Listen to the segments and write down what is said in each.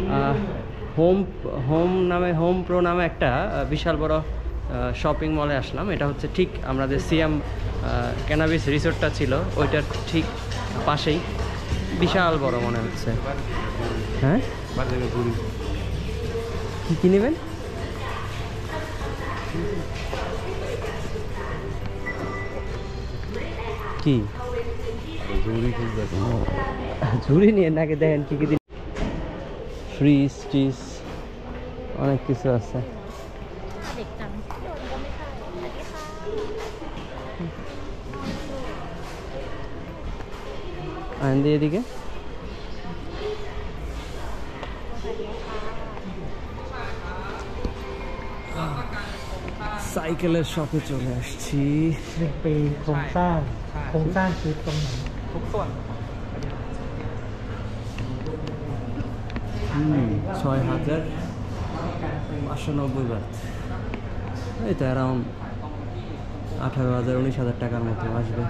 Home home নামে home pro নামে একটা বিশাল বড় শপিং মলে আসলাম। এটা হচ্ছে ঠিক আমাদের সিয়াম ক্যানাবিস রিসোর্টটা ছিল ওইটার ঠিক পাশেই, বিশাল বড় মনে হচ্ছে। হ্যাঁ, কি নেবেন? কি ঝুড়ি নিয়ে নাকি? দেখেন কি কি দিন, ফ্রিজ টিজ অনেক কিছু আছে। আনন্দ এদিকে সাইকেলের শপে চলে আসছি। 1 ปีโครงสร้างคือตรงไหนทุกส่วน 6,590 বাট, এই তো অ্যারাউন্ড 18,000-19,000 টাকার মতো আসবে।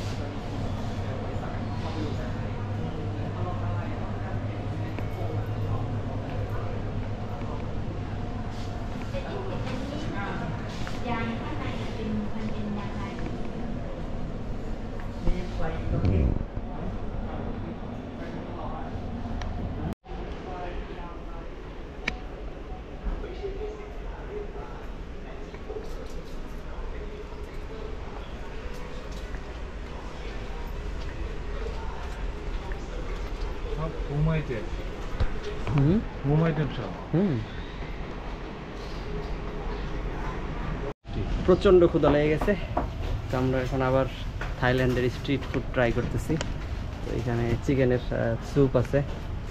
প্রচন্ড ক্ষুধা লেগে গেছে, তো আমরা এখন আবার থাইল্যান্ডের স্ট্রিট ফুড ট্রাই করতেছি। তো এখানে চিকেনের স্যুপ আছে,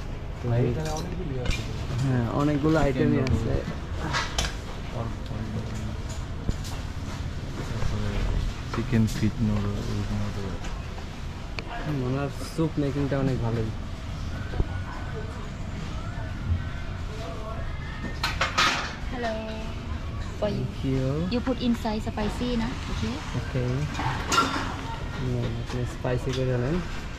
হ্যাঁ অনেকগুলো আইটেমই আছে। চিকেন ফিট ওনার স্যুপ মেকিংটা অনেক ভালোই। Hello. For you. Thank you. You put inside spicy, na? Okay. Okay. Spicy করে নেন।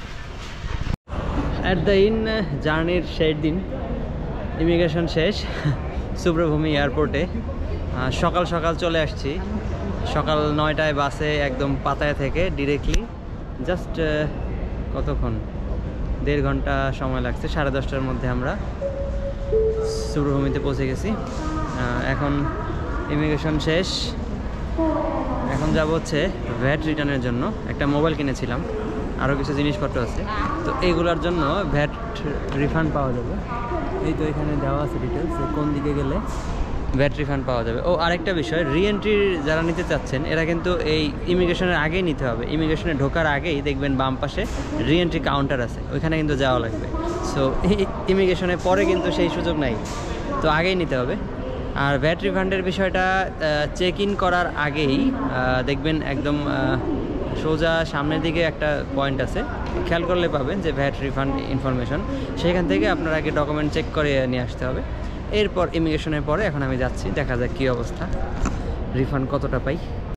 অ্যাট দ্য ইন জার্নির শেষ দিন, ইমিগ্রেশন শেষ সুব্রভূমি এয়ারপোর্টে। সকাল সকাল চলে আসছি, সকাল 9টায় বাসে একদম পাতায়া থেকে ডিরেক্টলি জাস্ট কতক্ষণ 1.5 ঘন্টা সময় লাগছে। 10:30টার মধ্যে আমরা সুব্রভূমিতে পৌঁছে গেছি। এখন ইমিগ্রেশন শেষ, এখন যাব হচ্ছে ভ্যাট রিটার্নের জন্য। একটা মোবাইল কিনেছিলাম, আরও কিছু জিনিসপত্র আছে, তো এইগুলোর জন্য ভ্যাট রিফান্ড পাওয়া যাবে। এই তো এখানে দেওয়া আছে ডিটেলস, কোন দিকে গেলে ভ্যাট রিফান্ড পাওয়া যাবে। ও আরেকটা বিষয়, রিএন্ট্রির যারা নিতে চাচ্ছেন এরা কিন্তু এই ইমিগ্রেশনের আগেই নিতে হবে। ইমিগ্রেশনে ঢোকার আগেই দেখবেন বাম পাশে রিএন্ট্রি কাউন্টার আছে, ওইখানে কিন্তু যাওয়া লাগবে। সো ইমিগ্রেশনের পরে কিন্তু সেই সুযোগ নাই, তো আগেই নিতে হবে। আর ভ্যাট রিফান্ডের বিষয়টা চেক ইন করার আগেই দেখবেন একদম সোজা সামনের দিকে একটা পয়েন্ট আছে, খেয়াল করলে পাবেন যে ভ্যাট রিফান্ড ইনফরমেশন। সেখান থেকে আপনার আগে ডকুমেন্ট চেক করে নিয়ে আসতে হবে। এরপর ইমিগ্রেশনের পরে এখন আমি যাচ্ছি, দেখা যাক কী অবস্থা, রিফান্ড কতটা পাই।